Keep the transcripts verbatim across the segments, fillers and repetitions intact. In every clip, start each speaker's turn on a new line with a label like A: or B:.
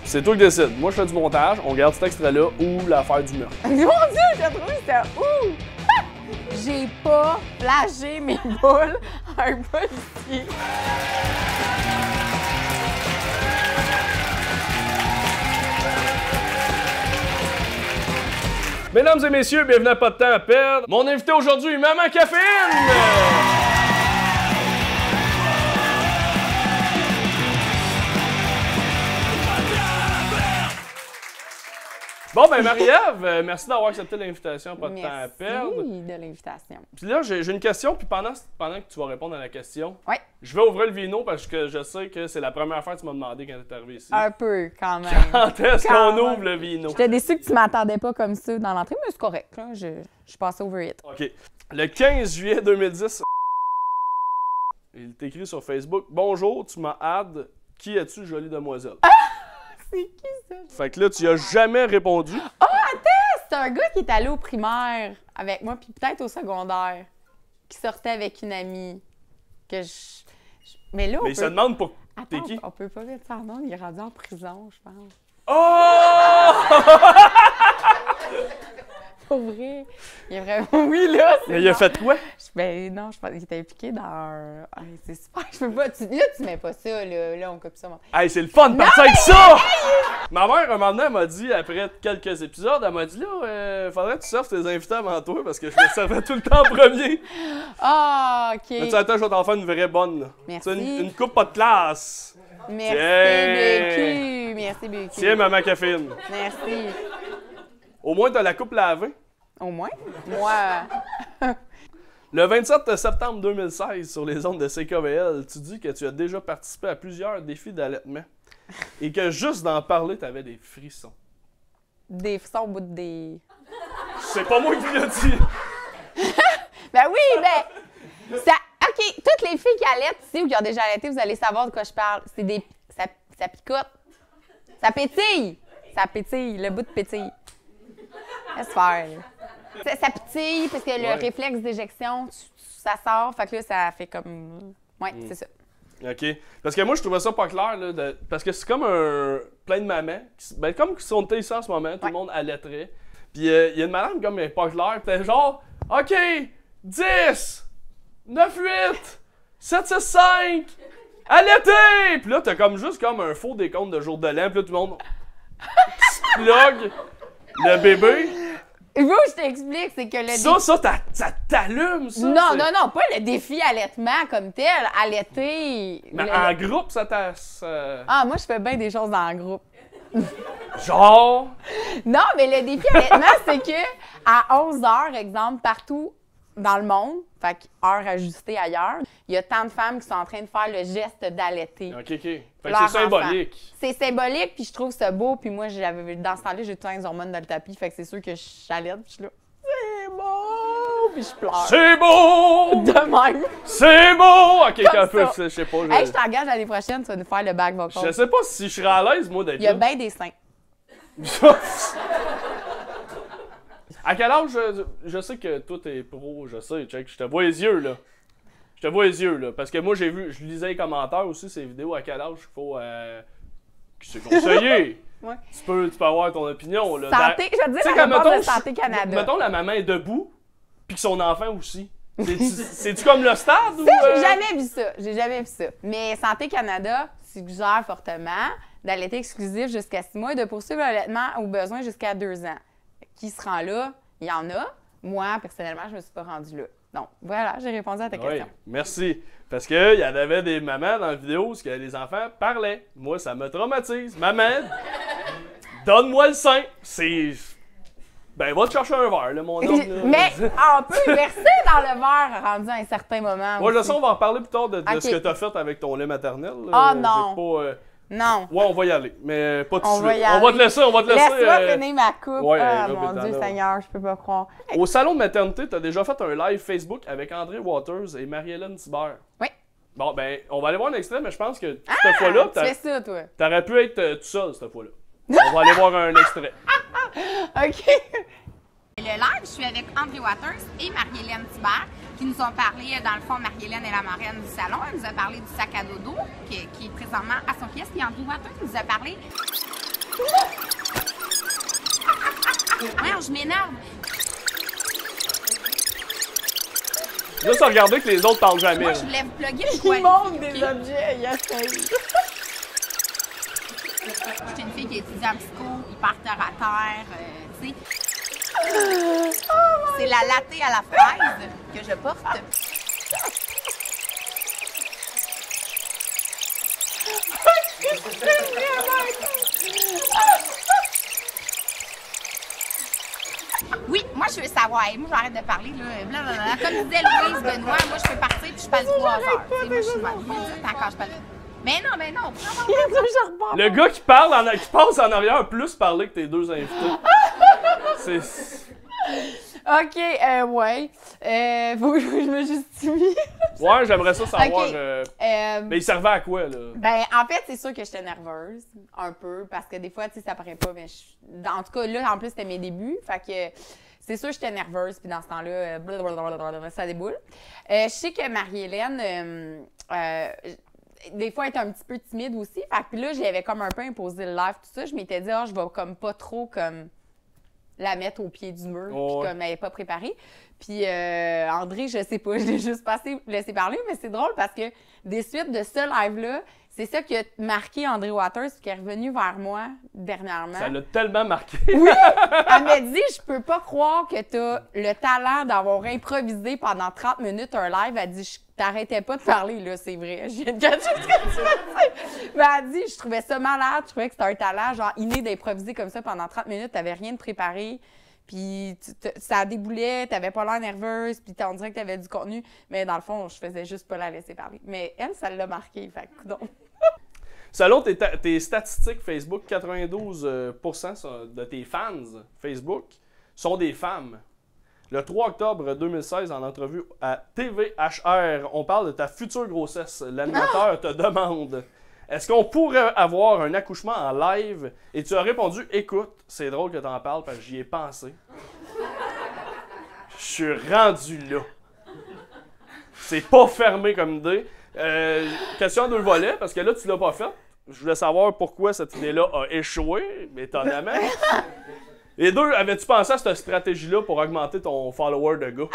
A: C'est toi qui décides. Moi, je fais du montage, on garde cet extrait-là ou l'affaire du meurtre.
B: Mon Dieu, j'ai trouvé c'était où? J'ai pas flashé mes boules à un policier.
A: Mesdames et messieurs, bienvenue à Pas de temps à perdre. Mon invité aujourd'hui, Maman Caféine! Bon, ben Marie-Ève, euh, merci d'avoir accepté l'invitation, Pas de
B: Merci
A: temps à perdre.
B: Merci de l'invitation.
A: Puis là, j'ai une question, puis pendant, pendant que tu vas répondre à la question,
B: Ouais.
A: je vais ouvrir le vino parce que je sais que c'est la première fois que tu m'as demandé quand tu es arrivé ici.
B: Un peu, quand même.
A: Quand est-ce
B: Quand
A: qu'on
B: même.
A: ouvre le vino?
B: J'étais déçue que tu m'attendais pas comme ça dans l'entrée, mais c'est correct, là. Je, je passais over it.
A: OK. Le quinze juillet deux mille dix, il t'écrit sur Facebook « Bonjour, tu m'as add. Qui es-tu, jolie demoiselle?
B: Ah! » C'est qui ça?
A: Fait que là, tu y as jamais répondu.
B: Oh, attends! C'est un gars qui est allé au primaire avec moi, puis peut-être au secondaire, qui sortait avec une amie. Que je... je- Mais là, on
A: Mais
B: peut...
A: il se demande pour... T'es
B: Attends,
A: qui?
B: on peut pas mettre ça en nom, il est rendu en prison, je pense.
A: Oh!
B: Pour vrai. Il est vraiment... Oui, là, c'est
A: Mais il a
B: bon.
A: fait quoi?
B: Je- Ben non, je pense qu'il était impliqué dans un... Ah, c'est super, je peux pas... Tu... Là, tu mets pas ça, là. Là, on coupe ça. Mon...
A: Hey, c'est le fun de partir avec ça! Ma mère, un moment donné, elle m'a dit, après quelques épisodes, elle m'a dit, là, euh, faudrait que tu serves tes invités avant toi, parce que je me servais tout le temps en premier.
B: Ah, OK.
A: Mais tu sais, attends, je vais t'en faire une vraie bonne, là.
B: Merci.
A: Tu sais, Une, une coupe pas de classe.
B: Merci,
A: Tiens.
B: B Q. Merci, B Q.
A: Tiens, Maman Caféine.
B: Merci.
A: Au moins, t'as la coupe lavée.
B: Au moins. Moi...
A: Le vingt-sept septembre deux mille seize, sur les ondes de C K V L, tu dis que tu as déjà participé à plusieurs défis d'allaitement et que juste d'en parler, t'avais des frissons.
B: Des frissons au bout de des...
A: C'est pas moi qui l'ai dit!
B: Ben oui, ben... Ça... OK, toutes les filles qui allaitent ici ou qui ont déjà allaité, vous allez savoir de quoi je parle. C'est des... Ça, ça picote. Ça pétille. Ça pétille, le bout de pétille. Laisse faire. Ça, ça pétille parce que
A: Ouais.
B: le réflexe d'éjection, tu- tu- ça sort. Fait que là, ça fait comme... Ouais,
A: Mm.
B: c'est ça.
A: OK. Parce que moi, je trouvais ça pas clair, là, de- parce que c'est comme un... plein de mamans, qui... ben, comme si on était ici en ce moment, tout
B: Ouais.
A: le monde allaiterait. Puis il euh, y a une madame comme elle est pas claire, pis t'es genre, OK, dix, neuf, huit, sept, six, cinq, allaiter! Puis là, t'as comme juste comme un faux décompte de jour de l'an, puis là, tout le monde plug le bébé.
B: Il faut que je t'explique, c'est que le
A: Ça,
B: défi...
A: ça, t'a- ça t'allume, ça?
B: Non,
A: c'est-
B: non, non, pas le défi allaitement comme tel. Allaiter...
A: Mais
B: le-
A: en groupe, ça t'a... ça-
B: Ah, moi, je fais bien des choses dans le groupe.
A: Genre...
B: Non, mais le défi allaitement, c'est que à onze heures, exemple, partout dans le monde, fait que heure ajustée ailleurs, il y a tant de femmes qui sont en train de faire le geste d'allaiter.
A: OK, OK. Fait que
B: Leur
A: c'est symbolique.
B: enfant. C'est symbolique, puis je trouve ça beau, puis moi, j'avais dans ce temps-là, j'ai tout le temps les hormones dans le tapis, fait que c'est sûr que j'allaite, puis je suis là, c'est beau, puis je pleure.
A: C'est beau!
B: De même.
A: C'est beau! OK,
B: Comme
A: un peu,
B: ça.
A: je sais pas. Je...
B: Hey, je t'engage l'année prochaine, tu vas nous faire le back vocal.
A: je sais pas si je serais à l'aise, moi, d'être
B: Il y a
A: là.
B: bien des seins.
A: À quel âge, je, je sais que toi, t'es pro, je sais, check, je te vois les yeux, là. Je te vois les yeux, là. Parce que moi, j'ai vu, je lisais les commentaires aussi, ces vidéos, à quel âge il faut... Euh, que c'est conseillé.
B: Ouais.
A: Tu peux, tu peux avoir ton opinion, là.
B: Santé, je veux dire,
A: Tu sais,
B: la
A: quand,
B: réponse
A: mettons,
B: de Santé Canada.
A: mettons, la maman est debout, puis que son enfant aussi. C'est-tu c'est-tu comme le stade, ou...
B: Ça,
A: euh?
B: j'ai jamais vu ça. J'ai jamais vu ça. Mais Santé Canada suggère fortement d'allaiter exclusif jusqu'à six mois et de poursuivre l'allaitement au besoin jusqu'à deux ans. Qui se rend là? Il y en a. Moi, personnellement, je me suis pas rendue là. Donc, voilà, j'ai répondu à ta
A: Oui,
B: question.
A: merci. Parce qu'il y en avait des mamans dans la vidéo où les enfants parlaient. Moi, ça me traumatise. Maman, donne-moi le sein. C'est... Ben, va te chercher un verre, là, mon homme. là.
B: Mais on peut verser dans le verre rendu à un certain moment.
A: Moi, je
B: aussi.
A: sais, on va en parler plus tard de, de
B: Ok.
A: ce que t'as fait avec ton lait maternel. là.
B: Ah,
A: J'ai
B: non.
A: Pas, euh,
B: Non.
A: Ouais, on va y aller, mais pas tout de
B: On
A: suite.
B: va y
A: On va
B: aller.
A: te laisser, on va te laisser.
B: Laisse-moi
A: euh,
B: finir ma coupe.
A: ouais,
B: ah,
A: là,
B: mon
A: mais
B: Dieu
A: t'en as-
B: Seigneur, je peux pas croire.
A: Au salon de maternité, t'as déjà fait un live Facebook avec André Waters et Marie-Hélène Thibert.
B: Oui.
A: Bon, ben, on va aller voir un extrait, mais je pense que
B: Ah,
A: cette fois-là,
B: tu
A: t'as-
B: fais ça, toi.
A: t'aurais pu être euh, tout seul cette fois-là. On va aller voir un extrait.
B: OK.
C: Le live, je suis avec André Waters et Marie-Hélène Thibert qui nous ont parlé, dans le fond, Marie-Hélène est la marraine du salon. Elle nous a parlé du sac à dodo qui, qui est présentement à son pièce. Puis André Waters nous a parlé Ouais, je m'énerve.
A: Juste à regarder que les autres parlent jamais.
C: Moi,
A: là.
C: je voulais vous plugger le
B: Il
C: poil.
B: montre des objets, il essaye.
C: J'étais une fille qui étudie en psycho, hyper terre à terre, euh, tu sais. C'est la latte à la fraise que je porte. Oui, moi, je veux savoir. Moi, j'arrête de parler, là. Blablabla. Comme disait Louise Benoît, moi, je peux partir puis je passe trois heures. Tu sais, moi, je suis mal. Quand je parle. Mais non, mais non.
A: Le gars qui parle, en, qui passe en arrière a plus parlé que tes deux invités. C'est...
B: OK, euh, ouais. Euh, faut que je me justifie.
A: Ouais, j'aimerais ça savoir.
B: Ok.
A: euh,
B: Euh,
A: Mais il servait à quoi, là?
B: Ben, en fait, c'est sûr que j'étais nerveuse, un peu, parce que des fois, tu sais, ça paraît pas, mais je... en tout cas, là, en plus, c'était mes débuts, fait que c'est sûr que j'étais nerveuse, puis dans ce temps-là, euh, blablabla, ça déboule. Euh, je sais que Marie-Hélène, euh, euh, des fois, elle était un petit peu timide aussi, fait que là, j'avais comme un peu imposé le live, tout ça, je m'étais dit, ah, je vais comme pas trop, comme... la mettre au pied du mur,
A: Oh,
B: puis
A: ouais.
B: comme elle n'est pas préparée. Puis euh, André, je sais pas, je l'ai juste passé, laissé parler, mais c'est drôle parce que des suites de ce live-là, c'est ça qui a marqué André Waters, qui est revenu vers moi dernièrement.
A: Ça l'a tellement marqué.
B: Oui! Elle m'a dit, je peux pas croire que t'as le talent d'avoir improvisé pendant trente minutes un live. Elle dit, je t'arrêtais pas de parler, là, c'est vrai. Je viens de catcher ce que tu veux dire. Mais elle dit, je trouvais ça malade, je trouvais que c'était un talent, genre, inné d'improviser comme ça pendant trente minutes, t'avais rien de préparé. Puis tu te- ça déboulait, t'avais pas l'air nerveuse, puis on dirait que t'avais du contenu. Mais dans le fond, je faisais juste pas la laisser parler. Mais elle, ça l'a marqué, fait que coudonc.
A: Selon tes, ta- tes statistiques Facebook, quatre-vingt-douze pour cent de tes fans Facebook sont des femmes. Le trois octobre deux mille seize, en entrevue à T V H R, on parle de ta future grossesse. L'animateur te demande « Est-ce qu'on pourrait avoir un accouchement en live? » Et tu as répondu « Écoute, c'est drôle que t'en parles parce que j'y ai pensé. Je suis rendu là. » C'est pas fermé comme idée. Euh, question à deux volets, parce que là, tu l'as pas fait. Je voulais savoir pourquoi cette idée-là a échoué, étonnamment. Et deux, avais-tu pensé à cette stratégie-là pour augmenter ton follower de gars?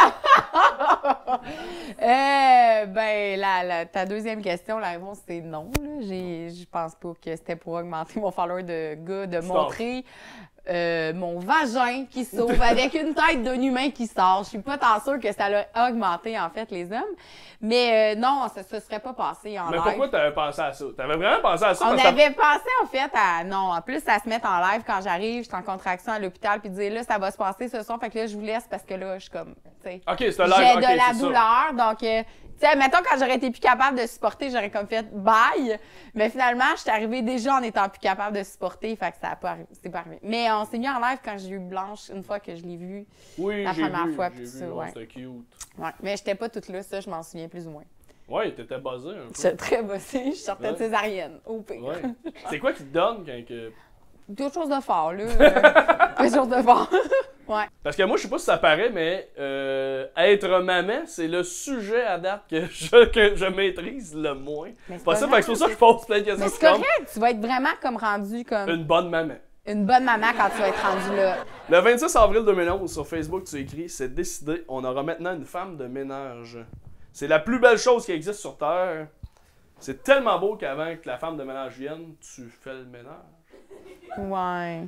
B: Euh, ben, la, la- ta deuxième question, la réponse, c'est non. là. J'ai- Je pense pas que c'était pour augmenter mon follower de gars, de montrer euh, mon vagin qui s'ouvre avec une tête d'un humain qui sort. Je suis pas tant sûre que ça l'a augmenté, en fait, les hommes. Mais euh, non, ça se serait pas passé en
A: Mais
B: live.
A: pourquoi t'avais pensé à ça? T'avais vraiment pensé à ça?
B: On
A: parce que
B: avait pensé, en fait, à... Non, en plus, à se mettre en live quand j'arrive, je suis en contraction à l'hôpital, puis dire, là, ça va se passer ce soir, fait que là, je vous laisse parce que là, je suis comme, tu sais...
A: Ok, c'est un
B: J'ai
A: live, ok,
B: de la
A: c'est ça.
B: douleur, donc, euh, tu sais, mettons, quand j'aurais été plus capable de supporter, j'aurais comme fait bye. Mais finalement, je suis arrivée déjà en étant plus capable de supporter, fait que ça a pas arrivé, c'est pas arrivé. Mais on s'est mis en live quand j'ai eu Blanche, une fois que je l'ai vue.
A: Oui,
B: la
A: j'ai
B: première
A: vu,
B: fois,
A: j'ai
B: puis
A: vu,
B: ça,
A: ouais,
B: ouais.
A: c'était cute.
B: Ouais, mais j'étais pas toute là, ça, je m'en souviens plus ou moins.
A: Ouais, t'étais buzzé un peu.
B: J'étais très bossée, je sortais
A: Ouais.
B: de césarienne, au pire.
A: Ouais. C'est quoi qui te donne quand que...
B: Quelque chose de fort, là. euh, quelque chose de fort. Ouais.
A: Parce que moi, je sais pas si ça paraît, mais euh, être maman, c'est le sujet à date que je, que je maîtrise le moins.
B: Mais c'est
A: Pas
B: pas
A: ça,
B: grave.
A: fait que c'est pour ça que je pose plein de questions.
B: Mais c'est
A: comme
B: correct, tu vas être vraiment comme rendu comme
A: Une bonne maman.
B: une bonne maman quand tu vas être rendu là.
A: Le vingt-six avril deux mille onze, sur Facebook, tu écris « C'est décidé, on aura maintenant une femme de ménage. C'est la plus belle chose qui existe sur Terre. C'est tellement beau qu'avant que la femme de ménage vienne, tu fais le ménage. »
B: Ouais.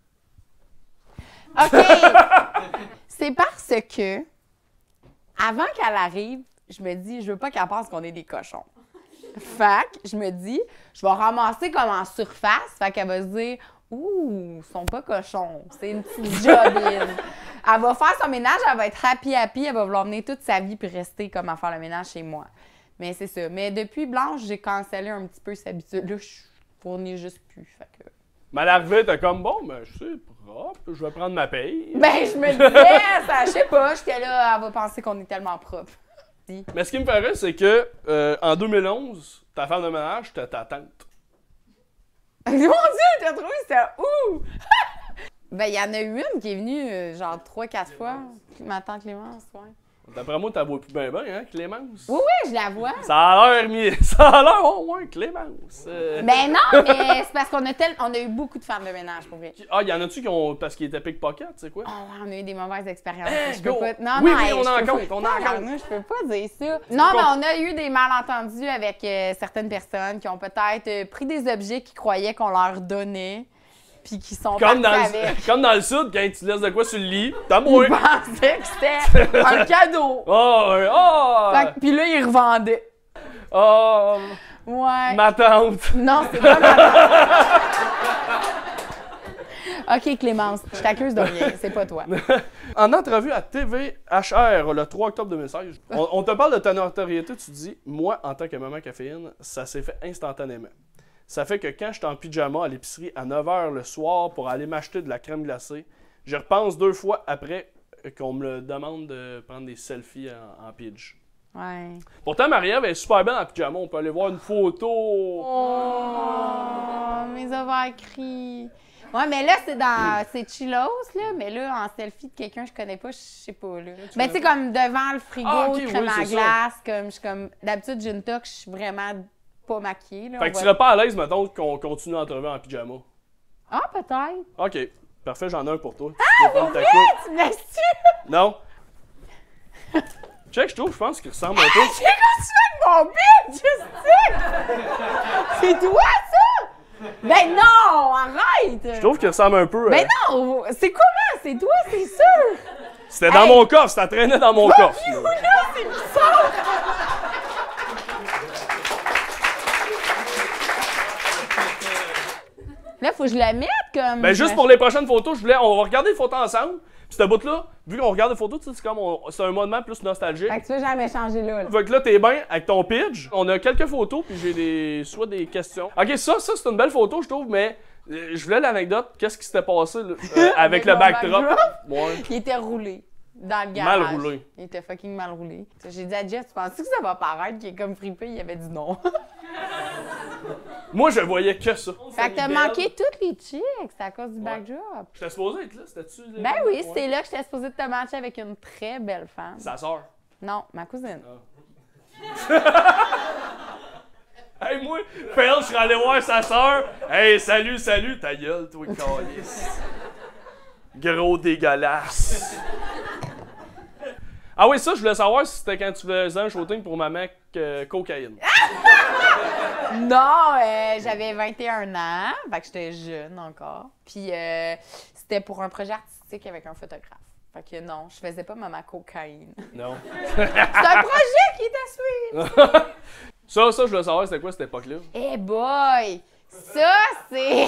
B: OK. C'est parce que, avant qu'elle arrive, je me dis, je veux pas qu'elle pense qu'on est des cochons. Fait que je me dis, je vais ramasser comme en surface. Fait qu'elle va se dire, ouh, ils sont pas cochons. C'est une petite jobine. Elle va faire son ménage, elle va être happy happy, elle va vouloir venir toute sa vie puis rester comme à faire le ménage chez moi. Mais c'est ça. Mais depuis Blanche, j'ai cancellé un petit peu cette habitude-là. Je fournis juste plus. Fait que...
A: Mais à l'arrivée, t'es comme « Bon, ben, je sais, propre, je vais prendre ma paye. »
B: Ben, je me disais, ça, je sais pas, j'étais là, elle va penser qu'on est tellement propre.
A: Mais ce qui me fait rire, c'est que euh, en deux mille onze, ta femme de ménage, c'était ta tante.
B: Mon Dieu, t'as trouvé, c'était ouh! Ben, il y en a eu une qui est venue, euh, genre, trois, quatre fois, ma tante Clémence, ouais.
A: D'après moi, t'as vois plus bien, bien, hein, Clémence?
B: Oui, oui, je la vois.
A: Ça a l'air mis. Ça a l'air, oh, ouais, Clémence. Euh...
B: Ben non, mais c'est parce qu'on a, tel... on a eu beaucoup de femmes de ménage, pour vrai.
A: Ah, y en a-tu qui ont. Parce qu'ils étaient pickpocket, tu sais quoi?
B: Oh, ouais, on a eu des mauvaises expériences.
A: Hey,
B: je peux
A: go.
B: pas... Non,
A: oui,
B: non,
A: oui,
B: hey,
A: on
B: je
A: en
B: peux
A: compte,
B: pas-
A: on en compte.
B: Non, je peux pas dire ça. Non, mais on a eu des malentendus avec euh, certaines personnes qui ont peut-être euh, pris des objets qu'ils croyaient qu'on leur donnait, puis qui sont
A: Comme dans,
B: partis
A: le,
B: avec.
A: comme dans le sud, quand tu laisses de quoi sur le lit, t'as moins.
B: Ils pensaient que c'était un cadeau.
A: Oh, ouais, oh!
B: Fait que- Puis là, ils revendaient.
A: Oh!
B: Ouais.
A: Ma tante!
B: Non, c'est pas ma OK, Clémence, je t'accuse de rien, c'est pas toi.
A: En entrevue à T V H R le trois octobre deux mille seize, on, on te parle de ta notoriété, tu dis « Moi, en tant que maman caféine, ça s'est fait instantanément. Ça fait que quand j'étais en pyjama à l'épicerie à neuf heures le soir pour aller m'acheter de la crème glacée, je repense deux fois après qu'on me le demande de prendre des selfies en, en pidge.
B: Ouais.
A: Pourtant, Marie-Ève est super belle en pyjama. On peut aller voir une photo.
B: Oh, mes ovaires crient. Ouais, mais là, c'est dans. C'est chillos, là. Mais là, en selfie de quelqu'un que je connais pas, je sais pas, là. Mais tu sais, comme devant le frigo,
A: Ah, ok,
B: crème
A: oui,
B: à
A: c'est
B: glace, comme je suis comme. D'habitude, j'ai une toque, je suis vraiment pas maquillée, là.
A: Fait
B: on
A: que tu
B: va-
A: serais pas à l'aise, mettons, qu'on continue l'entrevue en pyjama.
B: Ah, peut-être.
A: OK. Parfait, j'en ai un pour toi.
B: Ah,
A: Tu peux
B: pour
A: prendre ta
B: vrai?
A: coupe.
B: Tu me laisses-tu?
A: Non. Check, je trouve, je pense qu'il ressemble un peu.
B: J'ai continué avec mon bide, Justine! C'est toi, ça? Ben non, arrête!
A: Je trouve qu'il ressemble un peu.
B: Ben
A: euh,
B: non! C'est comment? C'est toi, c'est sûr!
A: C'était dans
B: Hey.
A: mon coffre, ça traînait dans mon coffre.
B: You,
A: là.
B: là, c'est bizarre! Là, faut que je la mette comme.
A: Ben juste pour les prochaines photos, je voulais, on va regarder les photos ensemble. Puis cette bout-là, vu qu'on regarde les photos, tu sais, c'est comme, on- c'est un moment plus nostalgique.
B: Fait que tu veux jamais changer là. là.
A: Fait que là, t'es bien avec ton pitch. On a quelques photos, puis j'ai des, soit des questions. Ok, ça, ça c'est une belle photo, je trouve, mais euh, je voulais l'anecdote. Qu'est-ce qui s'était passé là, euh, avec
B: Avec
A: le
B: mon
A: backdrop?
B: backdrop?
A: Ouais.
B: Il était roulé dans le garage.
A: Mal roulé.
B: Il était fucking mal roulé. J'ai dit à Jeff, tu penses que ça va paraître qu'il est comme fripé? Il avait dit non.
A: Moi, je voyais que ça.
B: Fait que t'as manqué toutes les chicks, c'est à cause du backdrop.
A: J'étais supposé être là, c'était-tu? là?
B: Ben oui,
A: Ouais.
B: c'est là que j'étais supposée de te matcher avec une très belle femme.
A: Sa sœur.
B: Non, ma cousine.
A: Hey, moi, Phil, je serais allé voir sa sœur. Hey, salut, salut, ta gueule, toi, calice. Gros dégueulasse. Ah oui, ça, je voulais savoir si c'était quand tu faisais un shooting pour ma mec euh, cocaïne.
B: Non, euh, j'avais vingt et un ans, fait que j'étais jeune encore. Puis euh, c'était pour un projet artistique avec un photographe. Fait que non, je faisais pas ma cocaïne.
A: Non.
B: C'est un projet qui est à suivre!
A: Ça, ça, je voulais savoir c'était quoi cette époque-là.
B: Eh boy! Ça, c'est...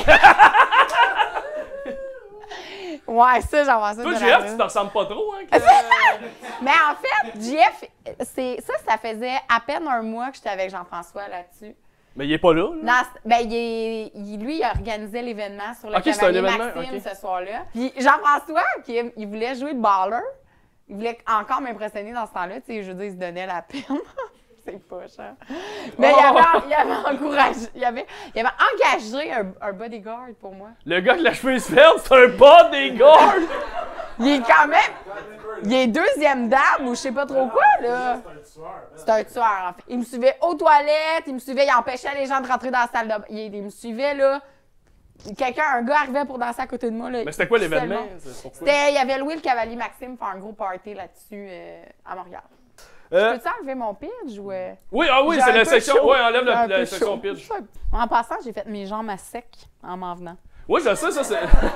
B: Ouais, ça, j'en vois ça.
A: Toi,
B: de
A: J
B: la
A: F, tu
B: rue.
A: te ressembles pas trop, hein? que-
B: Mais en fait, J F, c'est... ça, ça faisait à peine un mois que j'étais avec Jean-François là-dessus.
A: Mais il est pas là, là.
B: Dans ce- ben, il est- il- lui, il organisait l'événement sur le
A: Ok, c'est un
B: cavalier
A: événement,
B: Maxime
A: ok.
B: ce soir-là. Puis Jean-François, qui il voulait jouer le baller, il voulait encore m'impressionner dans ce temps-là. Tu sais, je veux dire, il se donnait la peine. C'est poche, hein? Mais
A: Oh!
B: il, avait, il avait encouragé, il avait, il avait engagé un, un bodyguard pour moi.
A: Le gars qui la chemise ferme, c'est un bodyguard!
B: Il est quand même... Il est deuxième dame ou je sais pas trop quoi, là. C'est un tueur, en fait. Il me suivait aux toilettes, il me suivait, il empêchait les gens de rentrer dans la salle de bain. Il, il me suivait, là. Quelqu'un, un gars arrivait pour danser à côté de moi, là.
A: Mais c'était quoi l'événement?
B: Seulement.
A: C'est pourquoi?
B: C'était, il y avait loué le cavalier Maxime faire un gros party là-dessus euh, à Montréal.
A: Euh,
B: Peux-tu enlever mon pitch ou... euh?
A: oui, ah oui,
B: J'ai
A: c'est
B: un
A: la
B: peu
A: section.
B: chaud.
A: Ouais, enlève
B: J'ai
A: la,
B: un
A: la
B: peu
A: section
B: chaud.
A: pitch.
B: En passant, j'ai fait mes jambes à sec en m'en venant.
A: Oui, je sais, ça, c'est.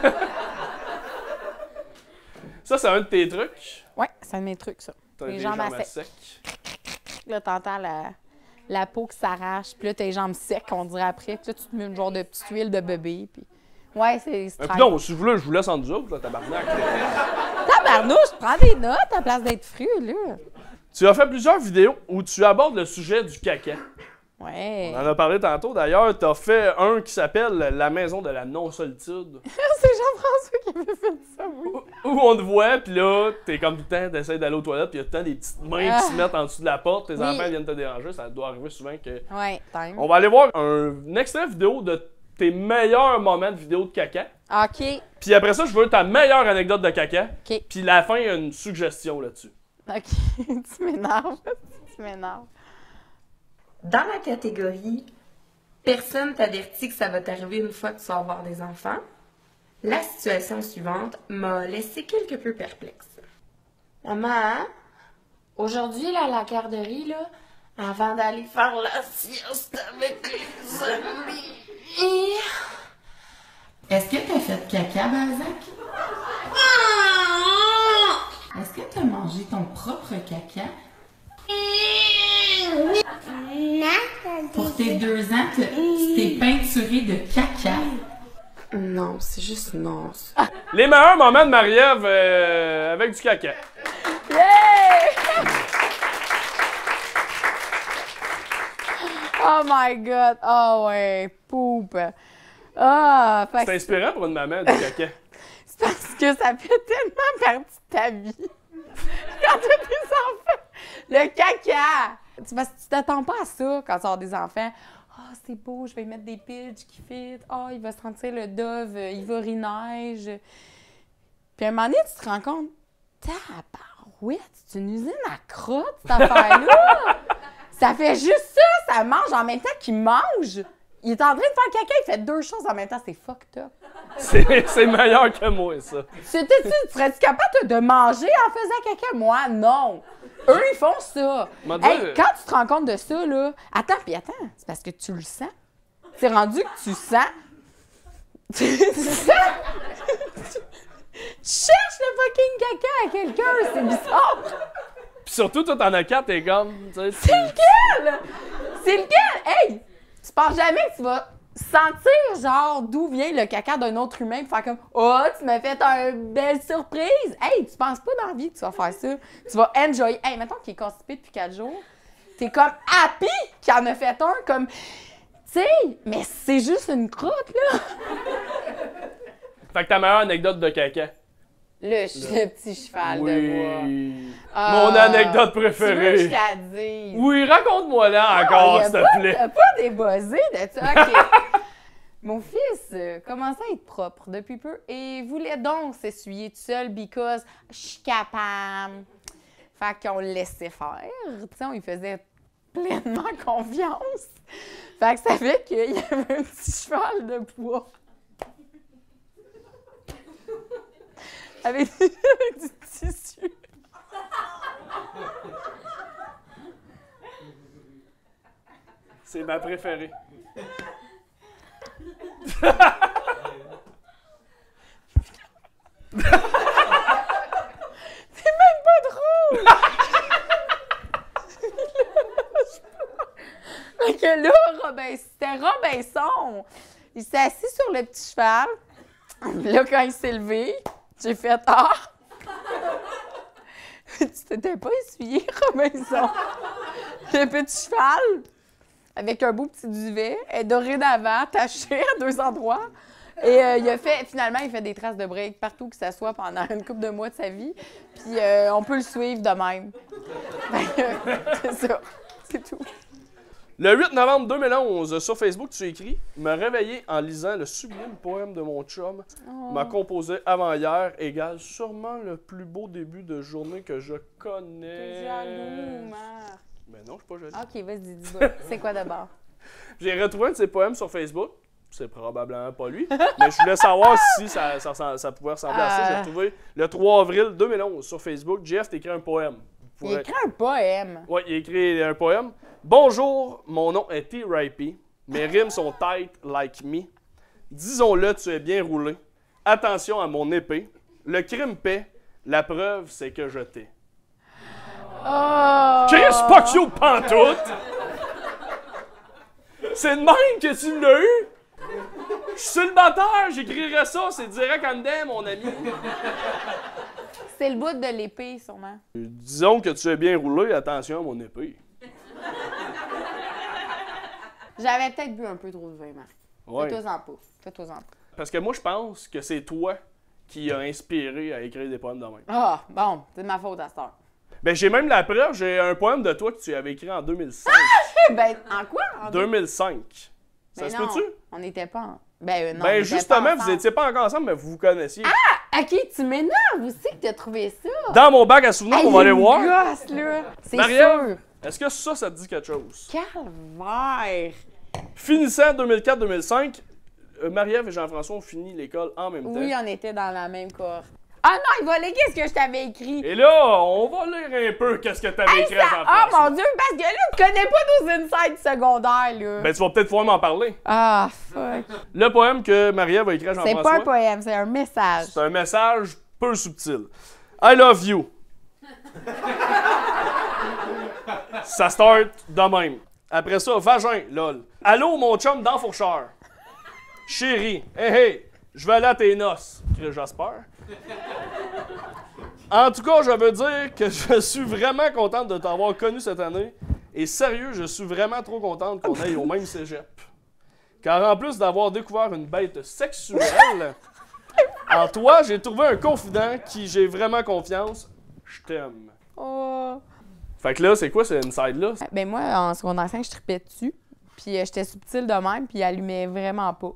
A: Ça, c'est un de tes trucs.
B: Ouais, c'est un de mes trucs, ça.
A: T'as
B: Les
A: des
B: jambes à
A: jambes à
B: sec.
A: sec.
B: Là, t'entends la, la peau qui s'arrache, puis là, tes jambes secs, on dirait après. Puis là, tu te mets une genre de petite huile de bébé, puis... Ouais, c'est...
A: Et puis non, si vous voulez, je vous laisse en deux autres, là, tabarnak.
B: Tabarnouche, je prends des notes à place d'être fru, là.
A: Tu as fait plusieurs vidéos où tu abordes le sujet du caca.
B: Ouais.
A: On en a parlé tantôt. D'ailleurs, tu as fait un qui s'appelle La maison de la non-solitude.
B: C'est Jean-François qui avait fait ça, oui.
A: Où on te voit, puis là, t'es comme tout le temps, t'essaies d'aller aux toilettes, puis il y a tout le temps des petites mains
B: Ah.
A: qui se mettent en dessous de la porte, tes
B: Oui.
A: enfants viennent te déranger, ça doit arriver souvent que...
B: Ouais, time.
A: On va aller voir un, un extrait vidéo de tes meilleurs moments de vidéo de caca.
B: OK.
A: Puis après ça, je veux ta meilleure anecdote de caca.
B: OK.
A: Puis la fin, il y a une suggestion là-dessus.
B: OK, tu m'énerves. Tu m'énerves.
D: Dans la catégorie « Personne t'avertit que ça va t'arriver une fois que tu vas avoir des enfants », la situation suivante m'a laissé quelque peu perplexe. Maman, aujourd'hui, là, à la garderie, là, avant d'aller faire la sieste avec les amis... Est-ce que t'as fait caca, Balzac? Est-ce que t'as mangé ton propre caca? Pour tes deux ans, tu t'es peinturé de caca? Non, c'est juste non.
A: Les meilleurs moments de Marie-Ève euh, avec du caca.
B: Yeah! Oh my God! Oh ouais, poupe! Ah!
A: C'est inspirant pour une maman, du caca.
B: C'est parce que ça fait tellement partie de ta vie. Quand tu as des enfants, le caca! Tu, parce que tu t'attends pas à ça quand tu as des enfants. Ah, oh, c'est beau, je vais mettre des pitchs qui fit. Ah, oh, il va sentir le dove, il va rineige. Puis à un moment donné, tu te rends compte, tabarouette, c'est une usine à crotte, cette affaire-là! Ça fait juste ça, ça mange en même temps qu'il mange. Il est en train de faire caca, il fait deux choses en même temps, c'est fucked up.
A: C'est meilleur que moi, ça.
B: C'était-tu, tu serais-tu capable toi, de manger en faisant caca? Moi, non. Eux, ils font ça. Hey, dire... quand tu te rends compte de ça, là... Attends, puis attends, c'est parce que tu le sens. C'est rendu que tu sens... tu sens... tu cherches le fucking caca à quelqu'un, c'est bizarre.
A: Puis surtout, toi, t'en as quatre, t'es comme...
B: C'est lequel? C'est lequel? Hey! Tu penses jamais que tu vas sentir, genre, d'où vient le caca d'un autre humain pour faire comme « Oh, tu m'as fait une belle surprise! » Hey, tu penses pas dans la vie que tu vas faire ça. Tu vas enjoy. Hey, mettons qu'il est constipé depuis quatre jours. T'es comme happy qu'il en a fait un, comme... Tu sais, mais c'est juste une crotte, là!
A: Fait que ta meilleure anecdote de caca.
B: Le, le petit cheval
A: oui.
B: de bois.
A: Ah, mon anecdote préférée.
B: Tu veux que je la dise?
A: Oui, raconte-moi là encore,
B: ah,
A: s'il te plaît.
B: T'as pas débossé de ça? OK. Mon fils euh, commençait à être propre depuis peu et voulait donc s'essuyer tout seul because je suis capable. Fait qu'on le laissait faire. Tu sais, on lui faisait pleinement confiance. Fait que ça fait qu'il y avait un petit cheval de bois. Avec, avec du tissu.
A: C'est ma préférée.
B: C'est même pas drôle! Fait que là, Robin, c'était Robinson. Il s'est assis sur le petit cheval. Là, quand il s'est levé, j'ai fait « Ah! » Tu t'étais pas essuyé, Robinson. Le petit cheval, avec un beau petit duvet, est dorénavant attaché à deux endroits. Et euh, il a fait, finalement, il fait des traces de break partout qu'il s'assoit pendant une couple de mois de sa vie. Puis euh, on peut le suivre de même. C'est ça. C'est tout.
A: Le huit novembre deux mille onze, sur Facebook, tu écris « Me réveiller en lisant le sublime poème de mon chum oh. m'a composé avant-hier égale sûrement le plus beau début de journée que je connais. »
B: T'es jaloux, Marc.
A: Mais non, je suis pas jaloux.
B: OK, vas-y, dis-moi. C'est quoi d'abord?
A: J'ai retrouvé un de ses poèmes sur Facebook. C'est probablement pas lui, mais je voulais savoir si ça, ça, ça, ça pouvait ressembler à ça. J'ai retrouvé le trois avril deux mille onze sur Facebook. Jeff t'a écrit un poème.
B: Il a écrit un poème.
A: Oui, il a écrit un poème. Bonjour, mon nom est T. Ripey. Mes rimes sont tight like me. Disons-le, tu es bien roulé. Attention à mon épée. Le crime paie. La preuve, c'est que je t'ai.
B: Oh!
A: Chris, pas cute pantoute! C'est de même que tu l'as eu? Je suis célibataire, j'écrirais ça, c'est direct en dedans, mon ami.
B: C'est le bout de l'épée, sûrement.
A: Disons que tu es bien roulé, attention à mon épée.
B: J'avais peut-être bu un peu trop de vin, Marc.
A: Ouais.
B: Fais-toi-en pas. Fais-toi-en pas.
A: Parce que moi, je pense que c'est toi qui as inspiré à écrire des poèmes de même.
B: Ah, bon, c'est de ma faute à cette heure.
A: Ben, j'ai même la preuve, j'ai un poème de toi que tu avais écrit en deux mille cinq.
B: Ben, en quoi? En
A: deux mille cinq. Ça
B: ben
A: se
B: non,
A: peut-tu?
B: on n'était pas en... Ben, euh, non,
A: ben,
B: on
A: justement,
B: pas
A: vous n'étiez pas encore ensemble, mais vous vous connaissiez.
B: Ah! Ok, tu m'énerves aussi que t'as trouvé ça.
A: Dans mon bac à souvenirs qu'on va aller voir.
B: Gosse, là. C'est
A: Marie-Ève,
B: sûr.
A: est-ce que ça, ça te dit quelque chose?
B: Calvaire.
A: Finissant deux mille quatre deux mille cinq, euh, Marie-Ève et Jean-François ont fini l'école en même temps.
B: Oui, on était dans la même cohorte. Ah non, il va léguer ce que je t'avais écrit.
A: Et là, on va lire un peu qu'est-ce que t'avais
B: Hey,
A: écrit à
B: ça...
A: Jean-Françoa.
B: Oh mon Dieu, parce que là, tu connais pas nos insides secondaires, là.
A: Ben, tu vas peut-être pouvoir m'en parler.
B: Ah, fuck.
A: Le poème que Marie-Ève a écrit à
B: C'est
A: Jean-François.
B: pas un poème, c'est un message.
A: C'est un message peu subtil. I love you. Ça start de même. Après ça, vagin, lol. Allô, mon chum d'enfourcheur. Chérie, hey hey, je vais aller à tes noces. J'espère. En tout cas, je veux dire que je suis vraiment contente de t'avoir connu cette année. Et sérieux, je suis vraiment trop contente qu'on aille au même cégep. Car en plus d'avoir découvert une bête sexuelle, en toi, j'ai trouvé un confident qui j'ai vraiment confiance. Je t'aime.
B: Oh.
A: Fait que là, c'est quoi ce inside-là?
B: Ben moi, en secondaire cinq, je tripais dessus. Puis euh, j'étais subtile de même, puis il allumait vraiment pas.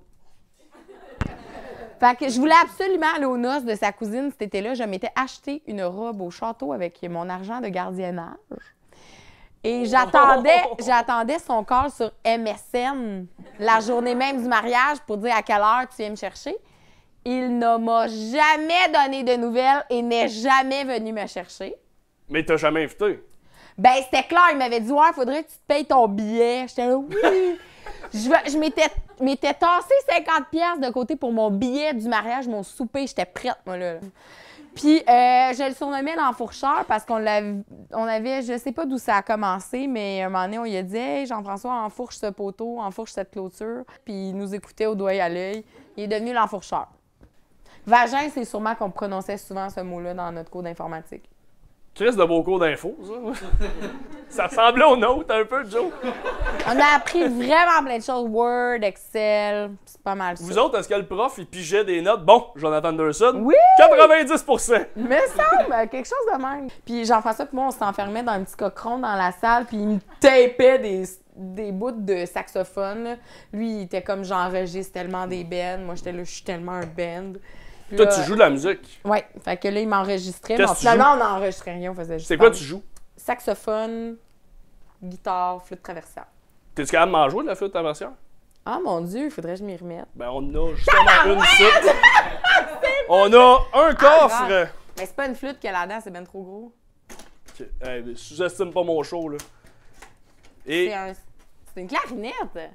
B: Fait que je voulais absolument aller aux noces de sa cousine cet été-là. Je m'étais acheté une robe au château avec mon argent de gardiennage. Et j'attendais, j'attendais son call sur M S N la journée même du mariage pour dire à quelle heure tu viens me chercher. Il ne m'a jamais donné de nouvelles et n'est jamais venu me chercher.
A: Mais t'as jamais invité.
B: Ben, c'était clair, il m'avait dit « Ouais, faudrait que tu te payes ton billet. » J'étais là « Oui! » Je, je m'étais, m'étais tassé cinquante piastres de côté pour mon billet du mariage, mon souper. J'étais prête, moi, là. Puis, euh, je le surnommais l'enfourcheur parce qu'on l'avait, on avait, je sais pas d'où ça a commencé, mais à un moment donné, on lui a dit « Hey, Jean-François, enfourche ce poteau, enfourche cette clôture. » Puis, il nous écoutait au doigt et à l'œil. Il est devenu l'enfourcheur. Vagin, c'est sûrement qu'on prononçait souvent ce mot-là dans notre cours d'informatique.
A: Chris de beau cours d'info, ça. Ça ressemblait au nôtre un peu, Joe.
B: On a appris vraiment plein de choses. Word, Excel, c'est pas mal ça.
A: Vous autres, est-ce que le prof, il pigeait des notes? Bon, Jonathan Anderson.
B: Oui!
A: quatre-vingt-dix pour cent.
B: Me semble, quelque chose de même. Puis Jean-François et moi, on s'enfermait dans un petit cochon dans la salle, puis il me tapait des, des bouts de saxophone. Là. Lui, il était comme j'enregistre tellement des bands. Moi, j'étais là, je suis tellement un band. Puis
A: Toi,
B: là,
A: tu joues de la musique.
B: Ouais, fait que là, il m'enregistrait.
A: Qu'est-ce
B: Mais
A: que tu
B: finalement, on n'enregistrait rien, on faisait juste.
A: C'est quoi
B: parler.
A: tu joues?
B: Saxophone, guitare, flûte traversière.
A: T'es-tu capable de m'en jouer de la flûte traversière?
B: Ah mon Dieu, il faudrait que je m'y remette.
A: Ben, on a justement une site. On a un coffre.
B: Mais c'est pas une flûte qu'elle a là-dedans, c'est ben trop gros.
A: Ok. Hey, sous-estime pas mon show, là. Et.
B: C'est un... c'est une clarinette.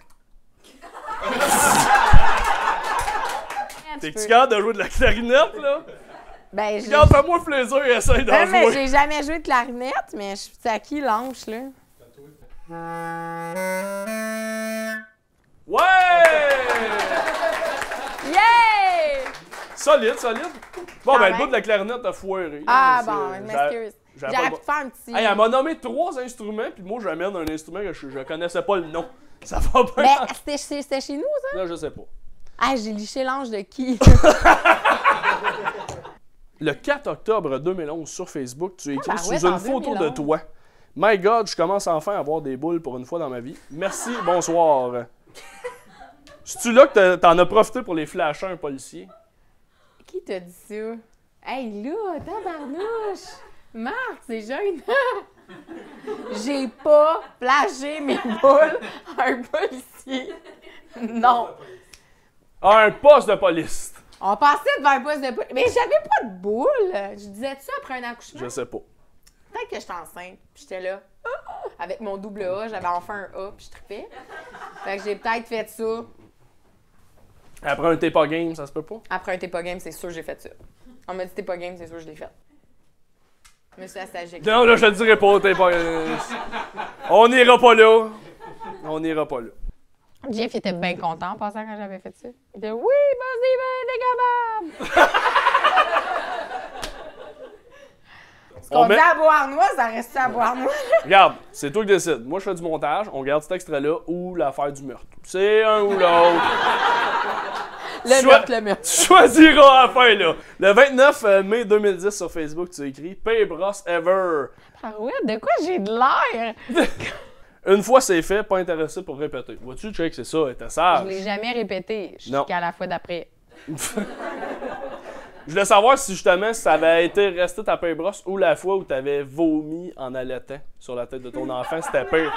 A: T'es-tu capable de jouer de la clarinette, là?
B: Ben, j'ai...
A: Regarde, fais-moi plaisir et essaye d'en
B: Ouais, mais
A: jouer.
B: j'ai jamais joué de clarinette, mais je suis à qui l'anche, là?
A: Ouais!
B: Yeah!
A: Solide, solide. Bon,
B: Quand
A: ben, le
B: même.
A: bout de la clarinette a foiré.
B: Ah
A: C'est-
B: bon, je
A: j'a-
B: m'excuse.
A: j'avais
B: J'aurais
A: pas
B: pu te faire un petit...
A: Hey, elle m'a nommé trois instruments, puis moi, j'amène un instrument que je, je connaissais pas le nom. Ça va pas.
B: Mais c'était chez, c'était chez nous, ça?
A: Là, je sais pas.
B: Ah, j'ai liché l'ange de qui?
A: Le quatre octobre deux mille onze, sur Facebook, tu écris
B: Ah, ben ouais,
A: sous
B: en
A: une photo
B: deux mille
A: de
B: onze.
A: toi. My God, je commence enfin à avoir des boules pour une fois dans ma vie. Merci, bonsoir. C'est-tu là que t'as- t'en as profité pour les flasher un policier?
B: Qui t'a dit ça? Hey, là, tabarnouche! Marc, c'est jeune! J'ai pas flashé mes boules à un policier. Non.
A: Ah, un poste de police.
B: On passait devant un poste de police. Mais j'avais pas de boules. Je disais ça après un accouchement.
A: Je sais pas.
B: Peut-être que j'étais enceinte, puis j'étais là, ah! Avec mon double A, j'avais enfin un A, puis je trippais. Fait que j'ai peut-être fait ça.
A: Après un t'es pas game, ça se peut pas?
B: Après un T'es pas game, c'est sûr que j'ai fait ça. On m'a dit T'es pas game, c'est sûr que je l'ai fait. Mais c'est stagiaire.
A: Non, là, je te le dirai pas, t'es pas... euh, On n'ira pas là. On n'ira pas là.
B: Jeff était bien content en passant quand j'avais fait ça. Il était « Oui, vas-y, ben, t'es capable! » Ce qu'on
A: On met-
B: dit à Beauharnois, ça reste à Beauharnois.
A: Regarde, c'est toi qui décides. Moi, je fais du montage, on garde cet extrait-là ou l'affaire du meurtre. C'est un ou l'autre.
B: Le
A: Choi-
B: meurtre, le meurtre.
A: Tu choisiras à la fin, là. Le vingt-neuf mai deux mille dix, sur Facebook, tu écris « Pay Bros Ever
B: Ah ouais, de quoi j'ai de l'air? »
A: Une fois c'est fait, pas intéressé pour répéter. Vois-tu, check, c'est ça, t'es
B: Je
A: sage.
B: l'ai jamais répété
A: Non.
B: jusqu'à la fois d'après.
A: Je voulais savoir si justement si ça avait été resté ta paille brosse ou la fois où t'avais vomi en allaitant sur la tête de ton enfant, c'était pire.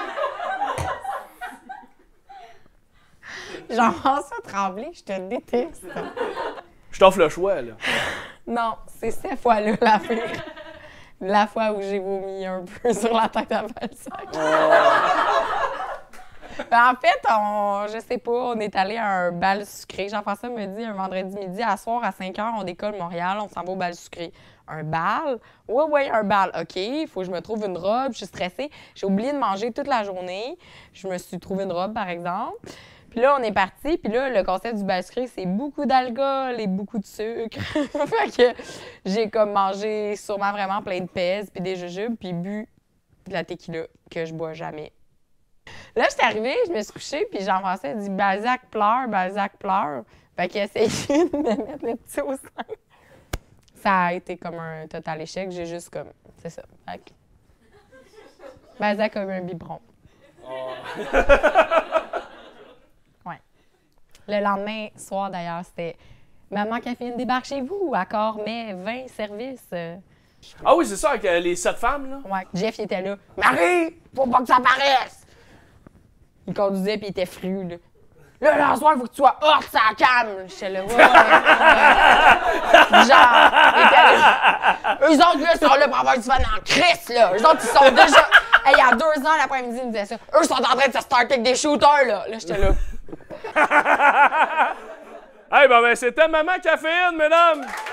B: Jean-François Tremblay, je te déteste.
A: Je t'offre le choix, là.
B: Non, c'est cette fois-là la pire. La fois où j'ai vomi un peu sur la tête à Balzac. Ben, en fait, on, je sais pas, on est allé à un bal sucré. Jean-François me dit un vendredi midi, à soir, à cinq heures, on décolle Montréal, on s'en va au bal sucré. Un bal? Oui, oui, un bal. OK, il faut que je me trouve une robe, je suis stressée. J'ai oublié de manger toute la journée. Je me suis trouvé une robe, par exemple. Puis là, on est parti, puis là, le concept du bal sucré, c'est beaucoup d'alcool et beaucoup de sucre. Fait que j'ai comme mangé sûrement vraiment plein de pèses, puis des jujubes, puis bu de la tequila que je bois jamais. Là, je suis arrivée, je me suis couchée, puis Jean-François a dit « Balzac pleure, Balzac pleure ». Fait qu'il a essayé de me mettre le petit au sein. Ça a été comme un total échec, j'ai juste comme... C'est ça. Fait que... Balzac a eu un biberon. Oh. Ouais. Le lendemain soir, d'ailleurs, c'était « Maman Caféine débarque chez vous, accord, mais vingt services. »
A: Ah oui, c'est ça, avec euh, les sept femmes, là?
B: Ouais, Jeff, il était là. « Marie, faut pas que ça paraisse! » Il conduisait puis il était fru, là. Là, là, ce soir, il faut que tu sois hors de sa cam! J'étais là, ouais, ouais, ouais. Genre, il était là. Eux autres, là, sont là pour avoir du fun en crise, là. Eux autres, ils sont déjà. Hey, il y a deux ans, l'après-midi, ils me disaient ça. Eux sont en train de se starter avec des shooters, là. Là, j'étais là.
A: Hey, ben, ben c'était Maman Caféine, mesdames!